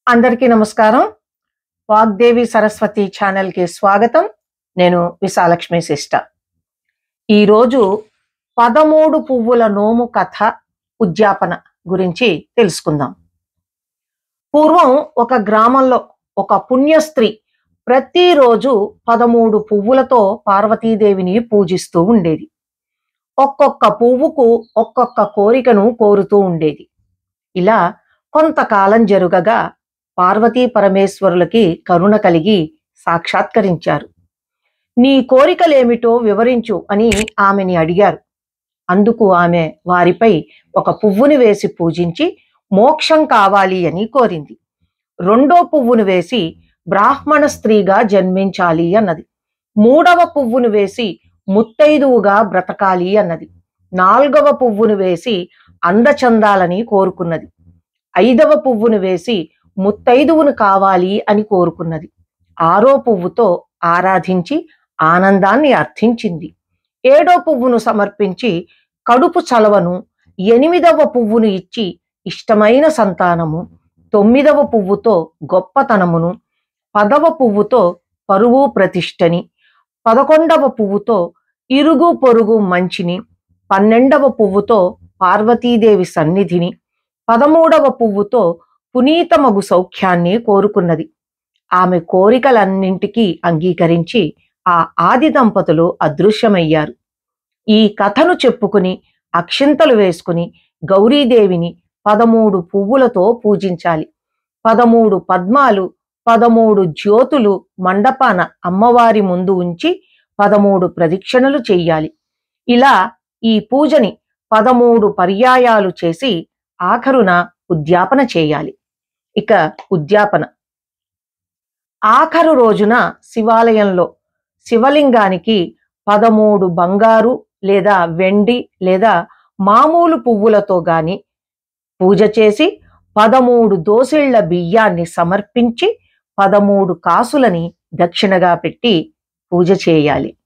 అందరికీ నమస్కారం. వాగ్దేవి సరస్వతి ఛానల్‌కి స్వాగతం. నేను విశాలక్ష్మి సిస్టర్. ఈరోజు 13 పువ్వుల నోము కథ ఉద్యాపన గురించి తెలుసుకుందాం. పూర్వం ఒక గ్రామంలో ఒక పుణ్యస్త్రీ ప్రతిరోజు 13 పువ్వులతో పార్వతీదేవిని పూజిస్తూ ఉండేది. ఒక్కొక్క పువ్వుకు ఒక్కొక్క కోరికను కోరుతూ ఉండేది. ఇలా కొంతకాలం జరుగగా పార్వతీ పరమేశ్వరులకి కరుణ కలిగి సాక్షాత్కరించారు. నీ కోరికలేమిటో వివరించు అని ఆమెని అడిగారు. అందుకు ఆమె వారిపై ఒక పువ్వుని వేసి పూజించి మోక్షం కావాలి అని కోరింది. రెండో పువ్వును వేసి బ్రాహ్మణ స్త్రీగా జన్మించాలి అన్నది. మూడవ పువ్వును వేసి ముత్తైదువుగా బ్రతకాలి అన్నది. నాలుగవ పువ్వును వేసి అందచందాలని కోరుకున్నది. ఐదవ పువ్వును వేసి ముత్తైదువును కావాలి అని కోరుకున్నది. ఆరో పువ్వుతో ఆరాధించి ఆనందాన్ని అర్థించింది. ఏడో పువ్వును సమర్పించి కడుపు చలవను, ఎనిమిదవ పువ్వును ఇచ్చి ఇష్టమైన సంతానము, తొమ్మిదవ పువ్వుతో గొప్పతనమును, 10వ పువ్వుతో పరువు ప్రతిష్టని, 11వ పువ్వుతో ఇరుగు పొరుగు మంచిని, 12వ పువ్వుతో పార్వతీదేవి సన్నిధిని, 13వ పువ్వుతో పునీతమగు సౌఖ్యాన్ని కోరుకున్నది. ఆమె కోరికలన్నింటికీ అంగీకరించి ఆ ఆది దంపతులు అదృశ్యమయ్యారు. ఈ కథను చెప్పుకుని అక్షింతలు వేసుకుని గౌరీదేవిని 13 పువ్వులతో పూజించాలి. 13 పద్మాలు, 13 జ్యోతులు మండపాన అమ్మవారి ముందు ఉంచి 13 ప్రదక్షిణలు చెయ్యాలి. ఇలా ఈ పూజని 13 పర్యాయాలు చేసి ఆఖరున ఉద్యాపన చేయాలి. ఇక ఉద్యాపన ఆఖరు రోజున శివాలయంలో శివలింగానికి 13 బంగారు లేదా వెండి లేదా మామూలు పువ్వులతో గాని పూజ చేసి 13 దోసిళ్ల బియ్యాన్ని సమర్పించి 13 కాసులని దక్షిణగా పెట్టి పూజ చేయాలి.